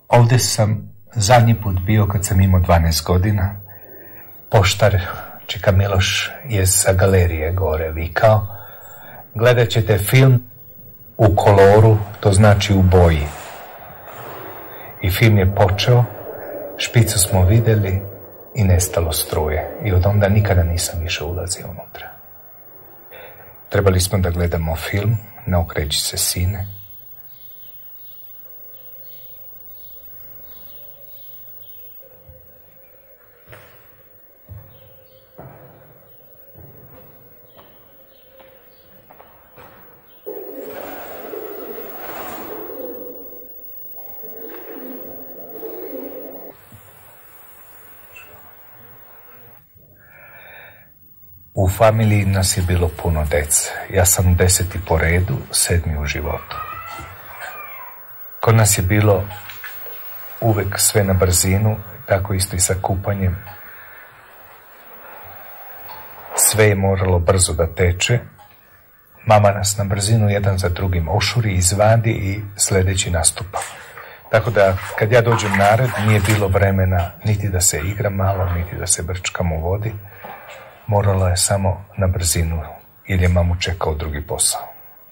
Ovdje sam zadnji put bio kad sam imao 12 godina. Poštar Čika Miloš je sa galerije gore vikao: gledat ćete film u koloru, to znači u boji. I film je počeo, špicu smo vidjeli i nestalo struje. I od onda nikada nisam više ulazio unutra. Trebali smo da gledamo film Ne okreći se sine. U familiji nas je bilo puno dece. Ja sam 10. po redu, 7. u životu. Kod nas je bilo uvek sve na brzinu, tako isto i sa kupanjem. Sve je moralo brzo da teče. Mama nas na brzinu jedan za drugim ošuri, izvadi i sljedeći nastupa. Tako da, kad ja dođem na red, nije bilo vremena niti da se igra malo, niti da se brčkam u vodi. Morala je samo na brzinu, jer je mamu čekao drugi posao.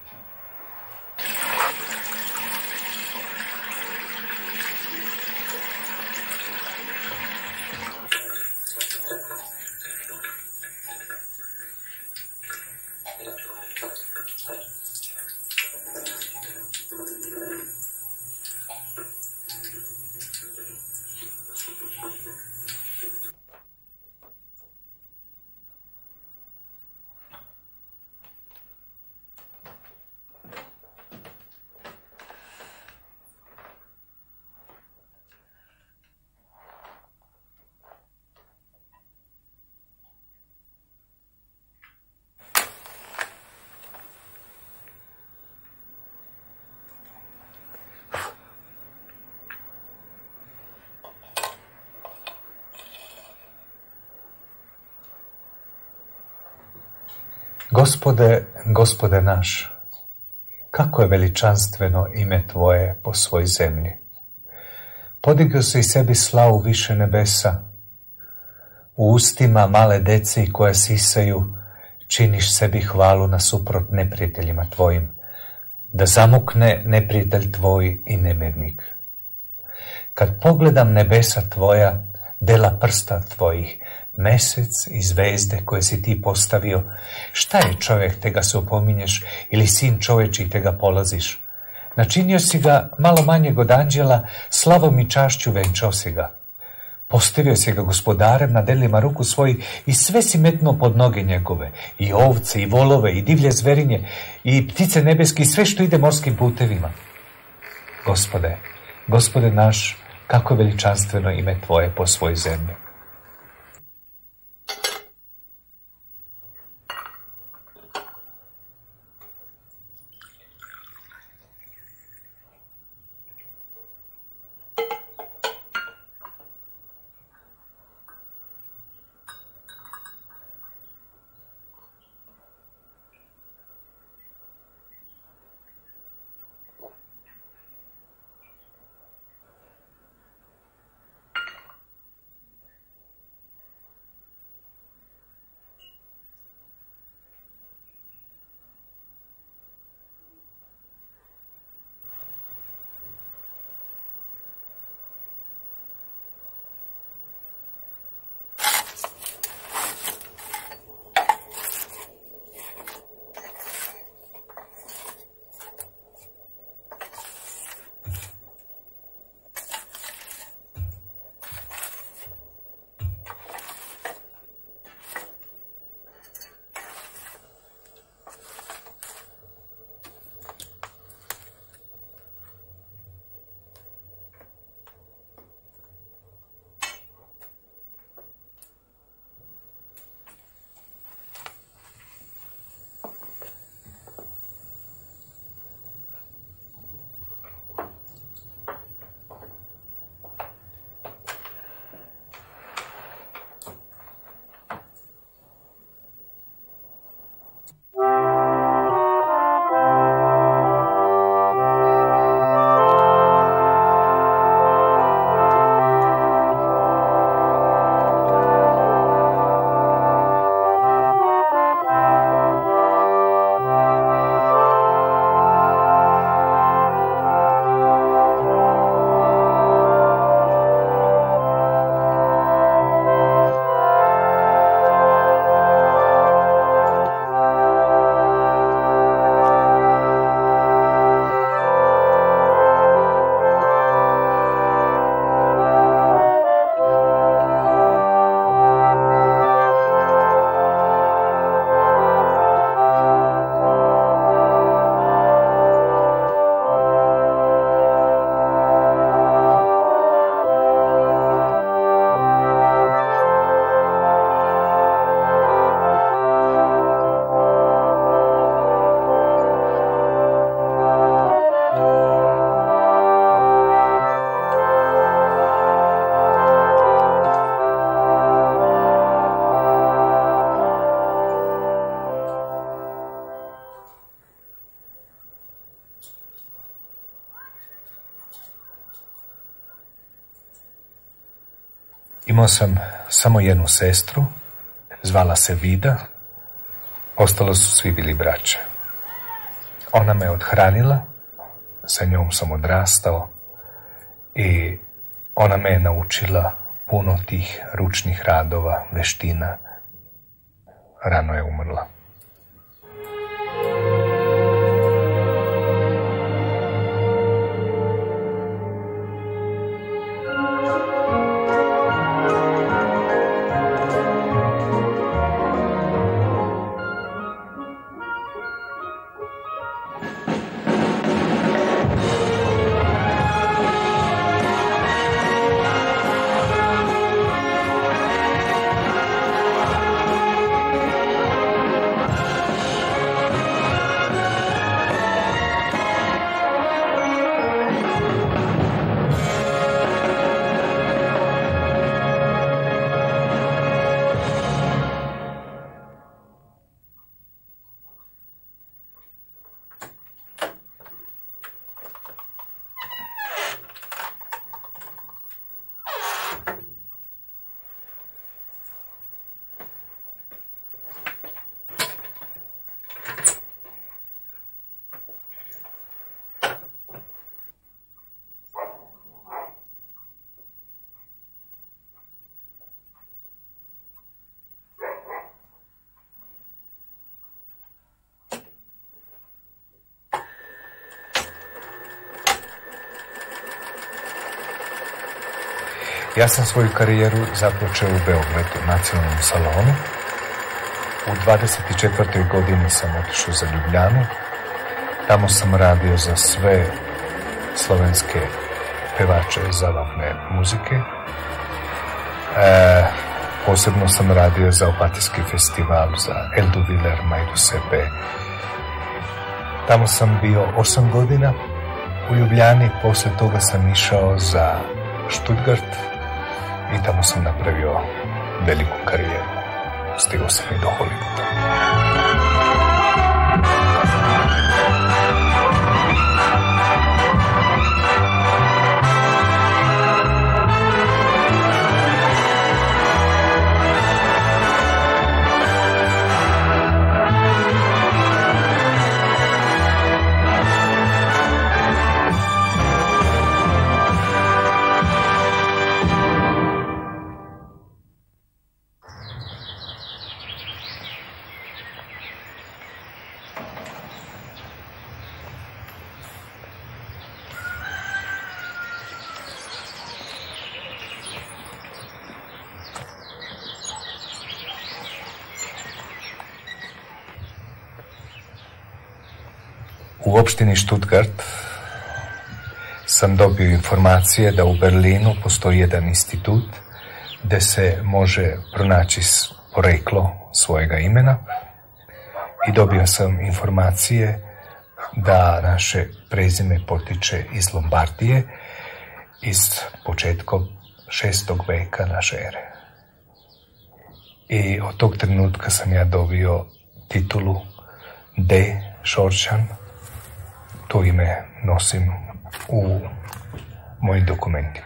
Gospode, Gospode naš, kako je veličanstveno ime Tvoje po svoj zemlji. Podigao si sebi slavu više nebesa. U ustima male deci koja sisaju, činiš sebi hvalu nasuprot neprijateljima Tvojim, da zamukne neprijatelj Tvoj i nemirnik. Kad pogledam nebesa Tvoja, dela prsta Tvojih, mesec i zvezde koje si Ti postavio, šta je čovjek te ga se opominješ ili sin čovječih te ga polaziš? Načinio si ga malo manjeg od anđela, slavom i čašću venčao si ga. Postavio si ga gospodarem na delima ruku svojih i sve si metnuo pod noge njegove, i ovce, i volove, i divlje zverinje, i ptice nebeske, i sve što ide morskim putevima. Gospode, Gospode naš, kako je veličanstveno ime Tvoje po svoj zemlji. Imao sam samo jednu sestru, zvala se Vida, ostalo su svi bili braće. Ona me odhranila, sa njom sam odrastao i ona me je naučila puno tih ručnih radova, veština. Rano je umrla. Ja sam svoju karijeru započeo u Beogradu, nacionalnom salonu. U 24. godini sam otišao za Ljubljanu. Tamo sam radio za sve slovenske pevače zabavne muzike. Posebno sam radio za Opatijski festival, za Eldu Viler, Majdu Sepe. Tamo sam bio 8 godina u Ljubljani, posle toga sam išao za Stuttgart i tamo sam napravio veliku karijeru. Stigao sam i do Hollywooda. U opštini Stuttgart sam dobio informacije da u Berlinu postoji jedan institut gde se može pronaći poreklo svojega imena i dobio sam informacije da naše prezime potiče iz Lombardije iz početkom 6. veka naše ere. I od tog trenutka sam ja dobio titulu D. Šorčan. To ime nosim u mojim dokumentima.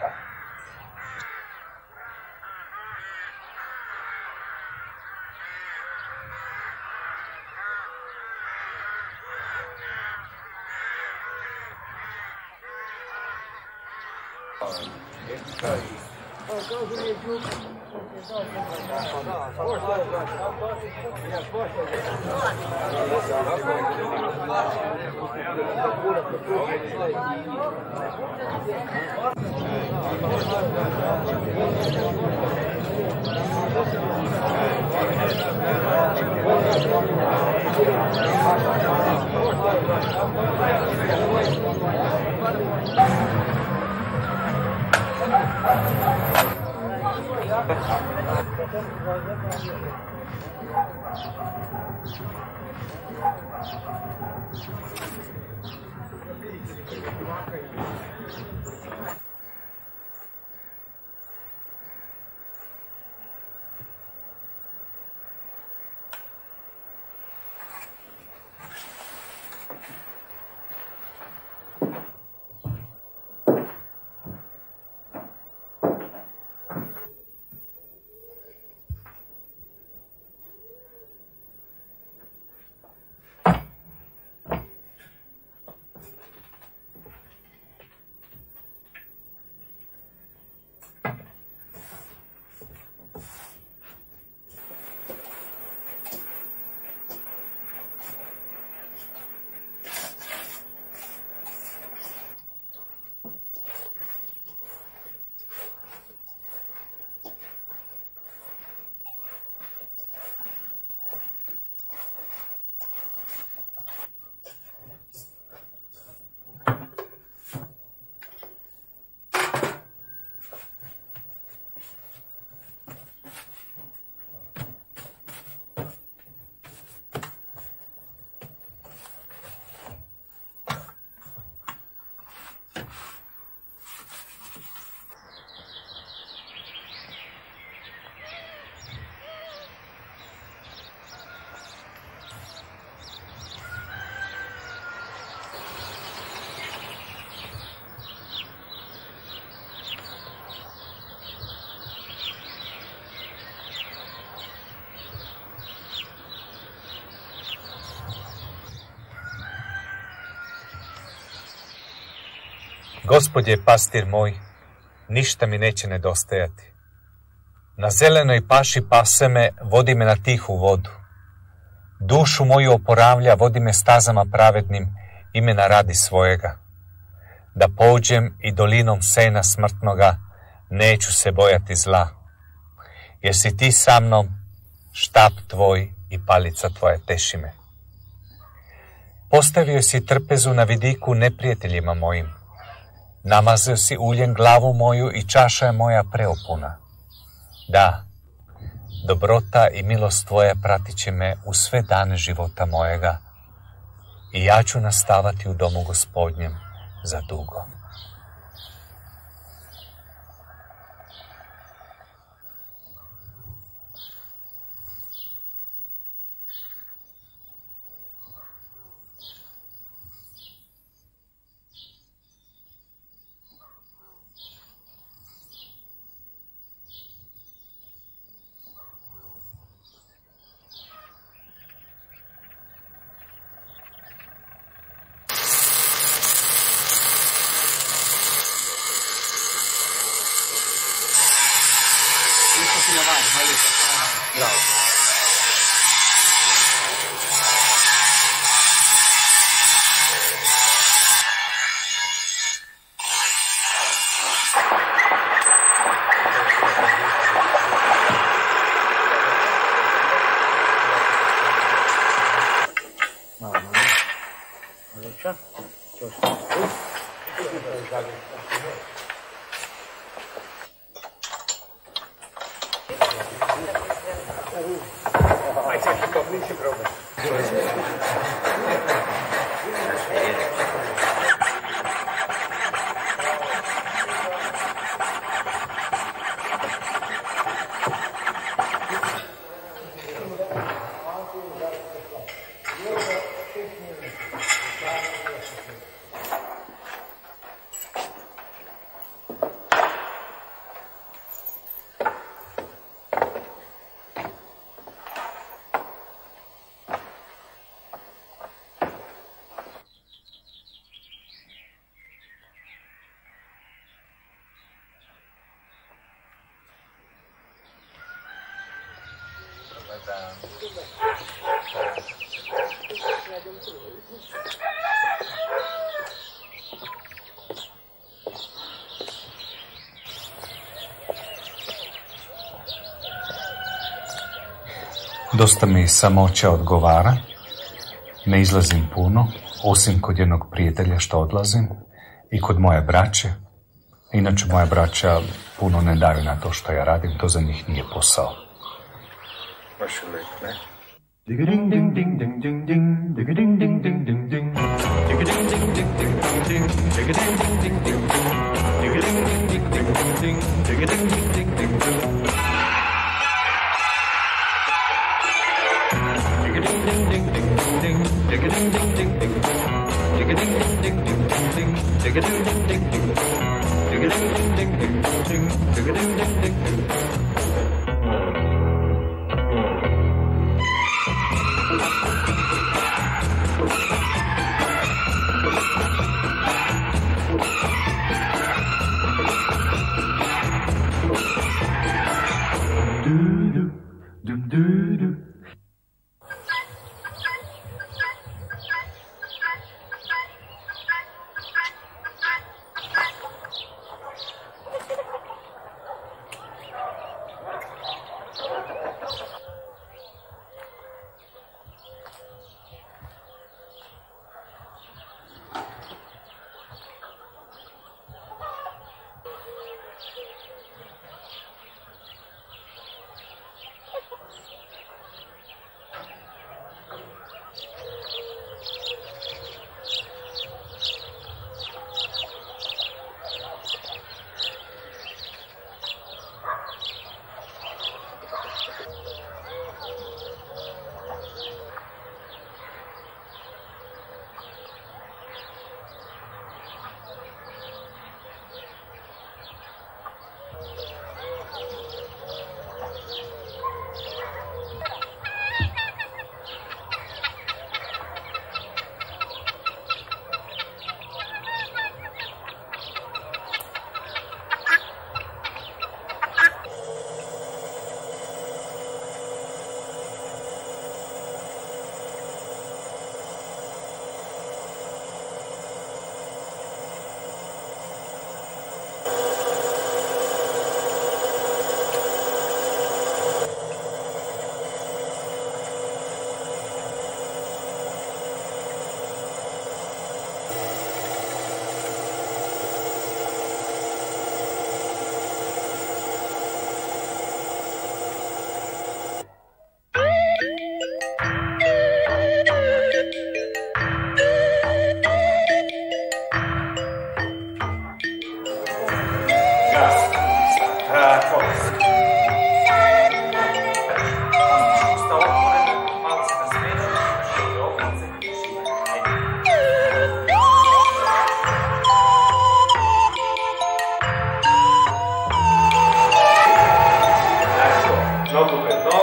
Gospod je pastir moj, ništa mi neće nedostajati. Na zelenoj paši pase me, vodi me na tihu vodu. Dušu moju oporavlja, vodi me stazama pravednim, imena radi svojega. Da pođem i dolinom sena smrtnoga, neću se bojati zla. Jer si ti sa mnom, štap tvoj i palica tvoja teši me. Postavio si trpezu na vidiku neprijateljima mojim. Namazao si uljem glavu moju i čaša je moja preopuna. Da, dobrota i milost tvoja pratit će me u sve dane života mojega i ja ću nastavati u domu Gospodnjem za dugo. Dosta mi samoća odgovara, ne izlazim puno, osim kod jednog prijatelja što odlazim i kod moje braće. Inače moja braća puno ne daju na to što ja radim, to za njih nije posao. Baš uvijek, ne?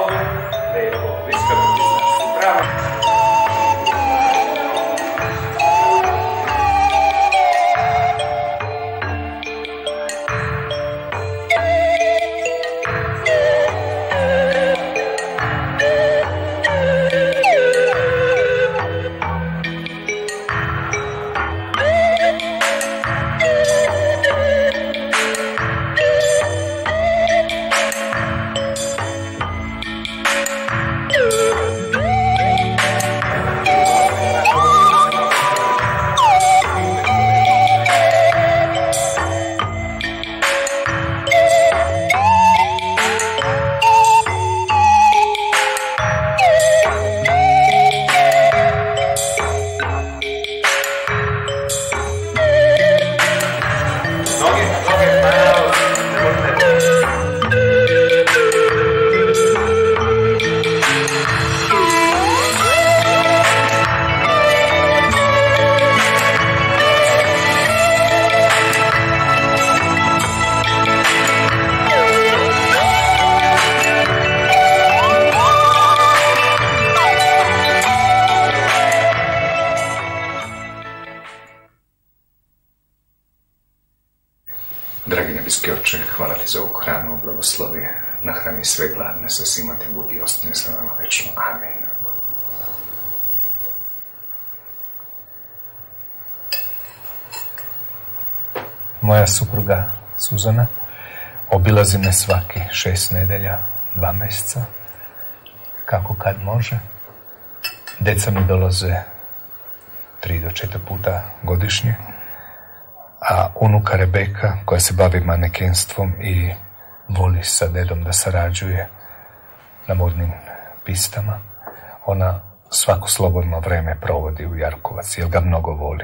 Lepo, viskamo. Bravo. Dragi nebeski Oče, hvala ti za ovu hranu, blagoslovi, nahrani sve gladne, sa svima ti budi i ostane sa nama večno. Amin. Moja supruga Suzana obilazi me svaki 6 nedelja, 2 mjeseca, kako kad može. Deca mi dolaze 3 do 4 puta godišnje. A unuka Rebeka, koja se bavi manekenstvom i voli sa dedom da sarađuje na modnim pistama, ona svako slobodno vreme provodi u Jarkovac, jer ga mnogo voli.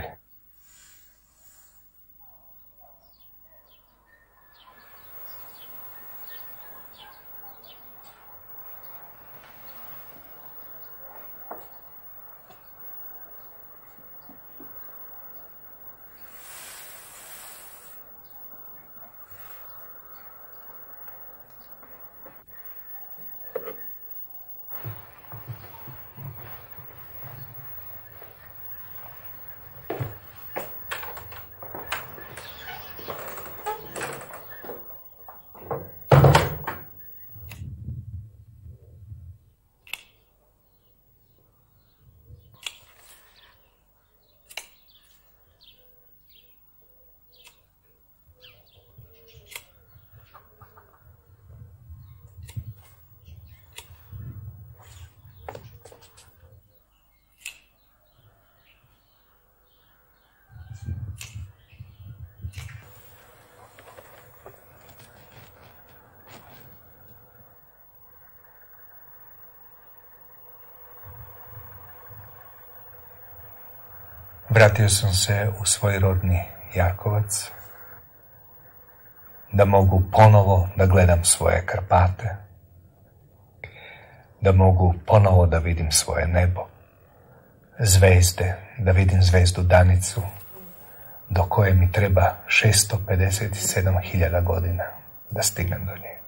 Vratio sam se u svoj rodni Jarkovac, da mogu ponovo da gledam svoje Karpate, da mogu ponovo da vidim svoje nebo, zvezde, da vidim zvezdu Danicu, do koje mi treba 657.000 godina da stignem do nje.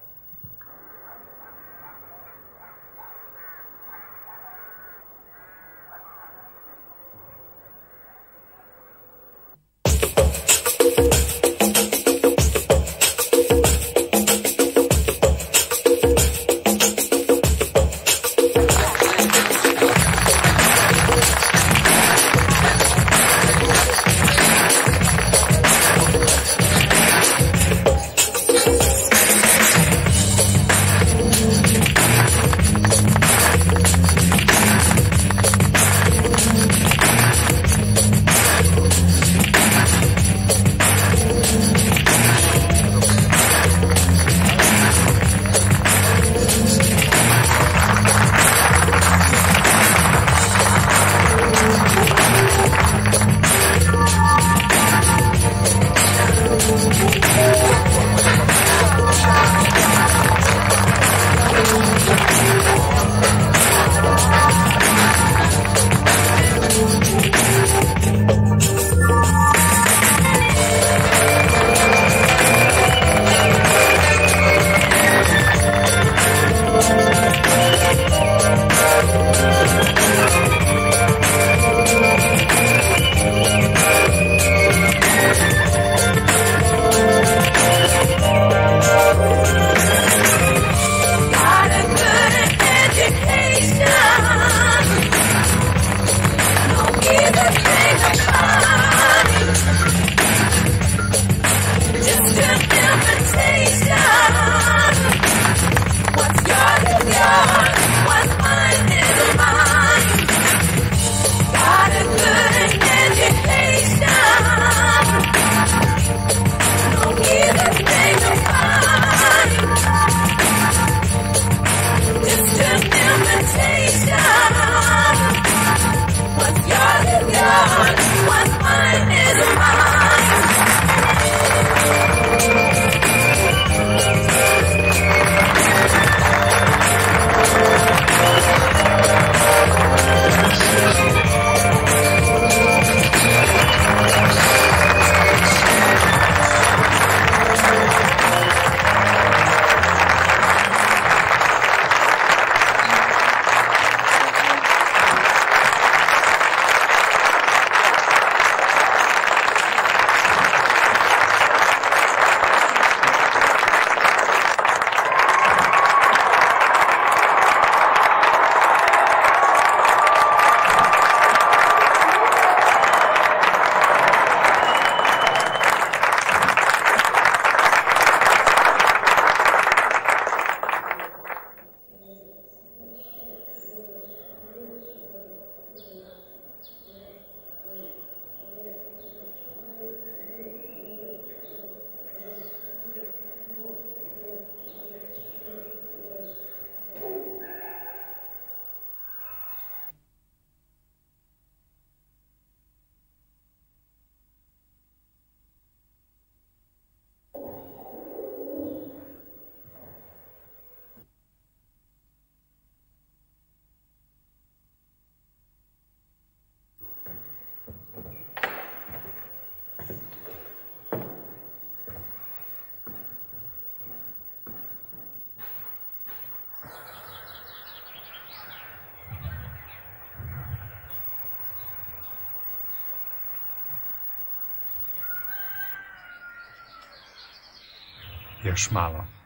Još malo.